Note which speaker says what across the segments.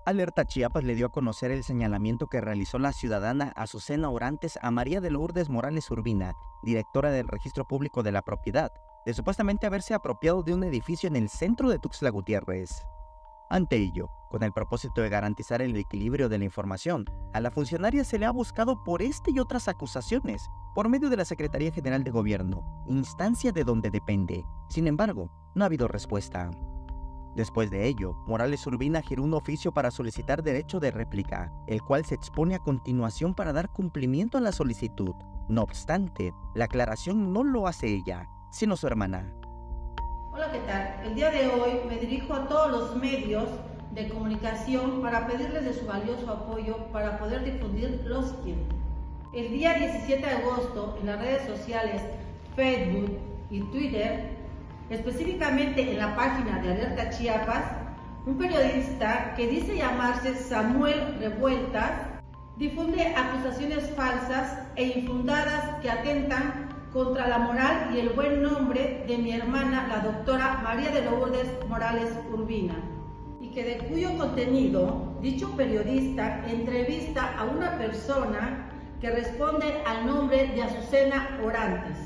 Speaker 1: Alerta Chiapas le dio a conocer el señalamiento que realizó la ciudadana Azucena Orantes a María de Lourdes Morales Urbina, directora del Registro Público de la Propiedad, de supuestamente haberse apropiado de un edificio en el centro de Tuxtla Gutiérrez. Ante ello, con el propósito de garantizar el equilibrio de la información, a la funcionaria se le ha buscado por este y otras acusaciones, por medio de la Secretaría General de Gobierno, instancia de donde depende. Sin embargo, no ha habido respuesta. Después de ello, Morales Urbina giró un oficio para solicitar derecho de réplica, el cual se expone a continuación para dar cumplimiento a la solicitud. No obstante, la aclaración no lo hace ella, sino su hermana.
Speaker 2: Hola, ¿qué tal? El día de hoy me dirijo a todos los medios de comunicación para pedirles de su valioso apoyo para poder difundir lo siguiente. El día 17 de agosto, en las redes sociales Facebook y Twitter, específicamente en la página de Alerta Chiapas, un periodista que dice llamarse Samuel Revueltas difunde acusaciones falsas e infundadas que atentan contra la moral y el buen nombre de mi hermana, la doctora María de Lourdes Morales Urbina, y que de cuyo contenido dicho periodista entrevista a una persona que responde al nombre de Azucena Orantes,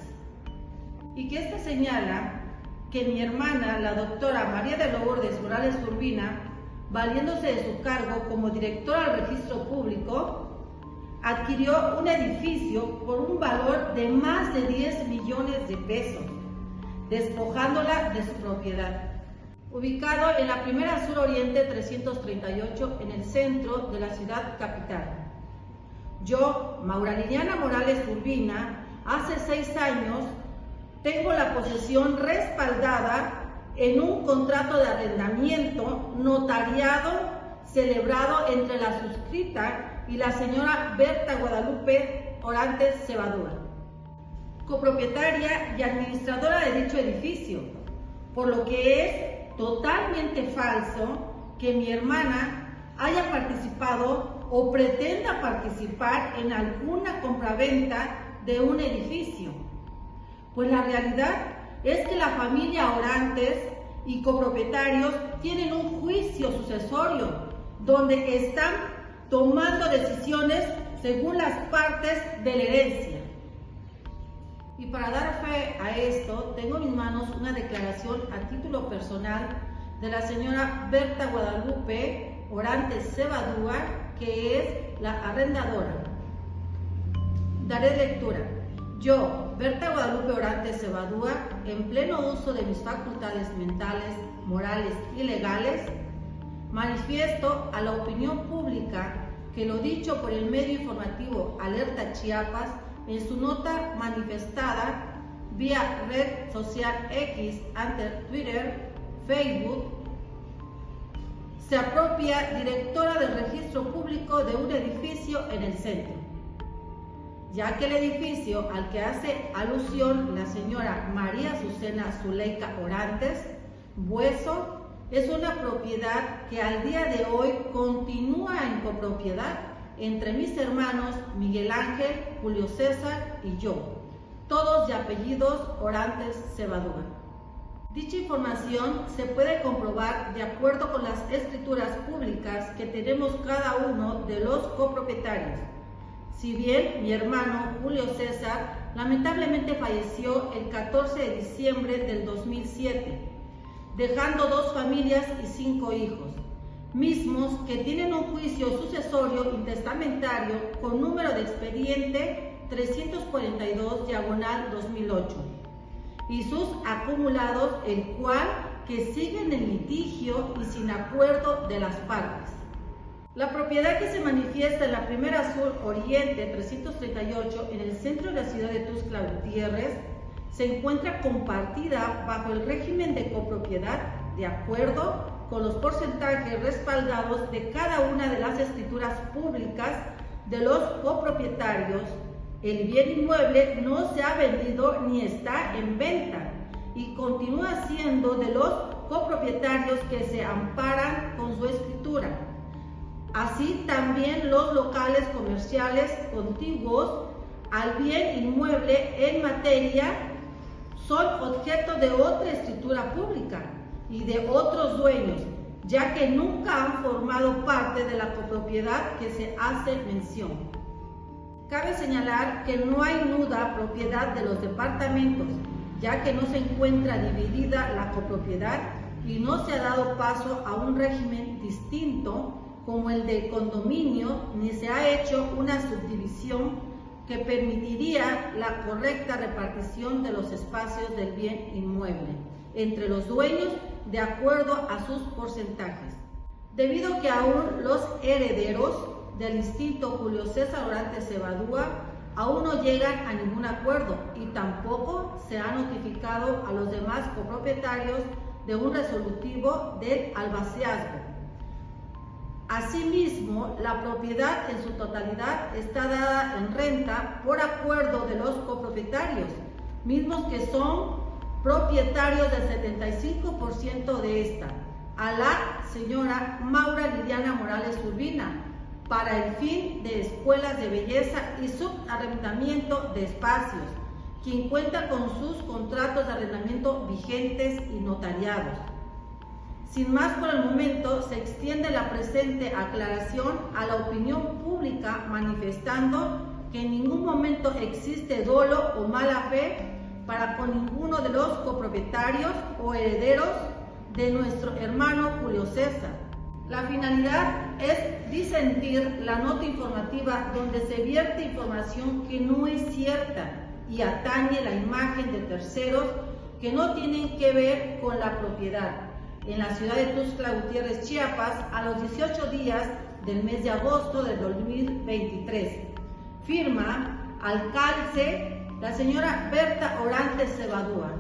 Speaker 2: y que ésta señala que mi hermana, la doctora María de Lourdes Morales Urbina, valiéndose de su cargo como directora del Registro Público, adquirió un edificio por un valor de más de 10 millones de pesos, despojándola de su propiedad, ubicado en la Primera Sur Oriente 338 en el centro de la ciudad capital. Yo, Maura Liliana Morales Urbina, hace 6 años tengo la posesión respaldada en un contrato de arrendamiento notariado celebrado entre la suscrita y la señora Berta Guadalupe Orantes Cebadúa, copropietaria y administradora de dicho edificio, por lo que es totalmente falso que mi hermana haya participado o pretenda participar en alguna compraventa de un edificio, pues la realidad es que la familia Orantes y copropietarios tienen un juicio sucesorio donde están tomando decisiones según las partes de la herencia. Y para dar fe a esto, tengo en mis manos una declaración a título personal de la señora Berta Guadalupe Orantes Cebadúa, que es la arrendadora. Daré lectura. Yo, Berta Guadalupe Orantes Cebadúa, en pleno uso de mis facultades mentales, morales y legales, manifiesto a la opinión pública que lo dicho por el medio informativo Alerta Chiapas en su nota manifestada vía red social X, antes Twitter, Facebook, se apropia directora del Registro Público de un edificio en el centro, ya que el edificio al que hace alusión la señora María Azucena Zuleika Orantes Bueso es una propiedad que al día de hoy continúa en copropiedad entre mis hermanos Miguel Ángel, Julio César y yo, todos de apellidos Orantes Cebadúa. Dicha información se puede comprobar de acuerdo con las escrituras públicas que tenemos cada uno de los copropietarios. Si bien mi hermano Julio César lamentablemente falleció el 14 de diciembre del 2007, dejando 2 familias y 5 hijos, mismos que tienen un juicio sucesorio intestamentario con número de expediente 342/2008 y sus acumulados, el cual que siguen en litigio y sin acuerdo de las partes. La propiedad que se manifiesta en la Primera Sur Oriente 338 en el centro de la ciudad de Tuxtla Gutiérrez se encuentra compartida bajo el régimen de copropiedad de acuerdo con los porcentajes respaldados de cada una de las escrituras públicas de los copropietarios. El bien inmueble no se ha vendido ni está en venta y continúa siendo de los copropietarios que se amparan con su escritura. Así también los locales comerciales contiguos al bien inmueble en materia son objeto de otra escritura pública y de otros dueños, ya que nunca han formado parte de la copropiedad que se hace mención. Cabe señalar que no hay nuda propiedad de los departamentos, ya que no se encuentra dividida la copropiedad y no se ha dado paso a un régimen distinto como el de condominio, ni se ha hecho una subdivisión que permitiría la correcta repartición de los espacios del bien inmueble entre los dueños de acuerdo a sus porcentajes. Debido a que aún los herederos del instinto Julio César Orantes Cebadúa aún no llegan a ningún acuerdo y tampoco se ha notificado a los demás copropietarios de un resolutivo del albaceazgo. Asimismo, la propiedad en su totalidad está dada en renta por acuerdo de los copropietarios, mismos que son propietarios del 75% de esta, a la señora Maura Liliana Morales Urbina, para el fin de escuelas de belleza y subarrendamiento de espacios, quien cuenta con sus contratos de arrendamiento vigentes y notariados. Sin más por el momento, se extiende la presente aclaración a la opinión pública, manifestando que en ningún momento existe dolo o mala fe para con ninguno de los copropietarios o herederos de nuestro hermano Julio César. La finalidad es disentir la nota informativa donde se vierte información que no es cierta y atañe la imagen de terceros que no tienen que ver con la propiedad. En la ciudad de Tuxtla Gutiérrez, Chiapas, a los 18 días del mes de agosto del 2023. Firma, alcalde, la señora Berta Orantes Cebadúa.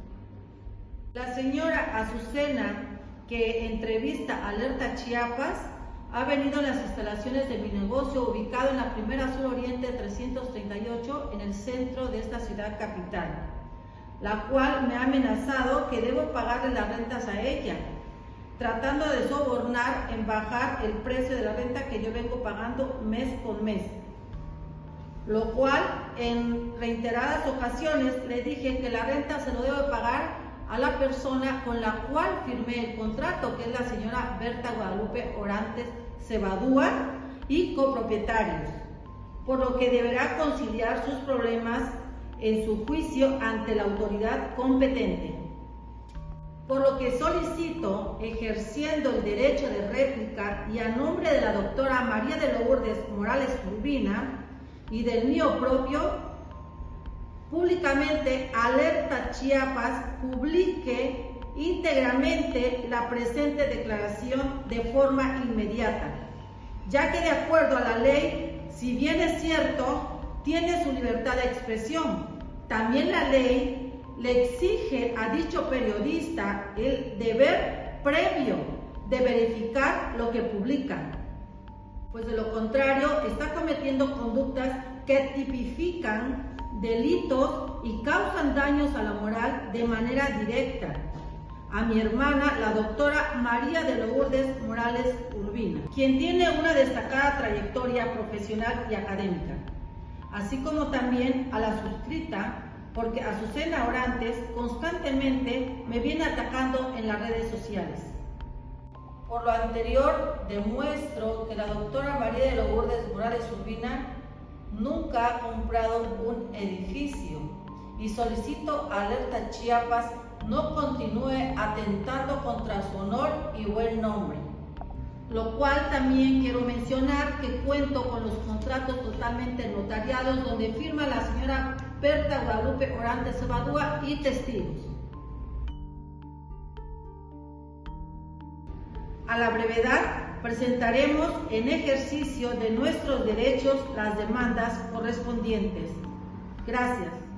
Speaker 2: La señora Azucena, que entrevista Alerta Chiapas, ha venido a las instalaciones de mi negocio ubicado en la primera sur oriente 338 en el centro de esta ciudad capital, la cual me ha amenazado que debo pagarle las rentas a ella, tratando de sobornar en bajar el precio de la renta que yo vengo pagando mes por mes. Lo cual, en reiteradas ocasiones, le dije que la renta se lo debo pagar a la persona con la cual firmé el contrato, que es la señora Berta Guadalupe Orantes Cebadúa y copropietarios, por lo que deberá conciliar sus problemas en su juicio ante la autoridad competente. Por lo que solicito, ejerciendo el derecho de réplica y a nombre de la doctora María de Lourdes Morales Urbina y del mío propio, públicamente Alerta Chiapas publique íntegramente la presente declaración de forma inmediata, ya que de acuerdo a la ley, si bien es cierto, tiene su libertad de expresión, también la ley le exige a dicho periodista el deber previo de verificar lo que publica, pues de lo contrario está cometiendo conductas que tipifican delitos y causan daños a la moral de manera directa a mi hermana, la doctora María de Lourdes Morales Urbina, quien tiene una destacada trayectoria profesional y académica, así como también a la suscrita, porque Azucena Orantes constantemente me viene atacando en las redes sociales. Por lo anterior, demuestro que la doctora María de Lourdes Morales Urbina nunca ha comprado un edificio y solicito a Alerta Chiapas no continúe atentando contra su honor y buen nombre. Lo cual también quiero mencionar que cuento con los contratos totalmente notariados donde firma la señora Berta Guadalupe Orantes Cebadúa y testigos. A la brevedad presentaremos en ejercicio de nuestros derechos las demandas correspondientes. Gracias.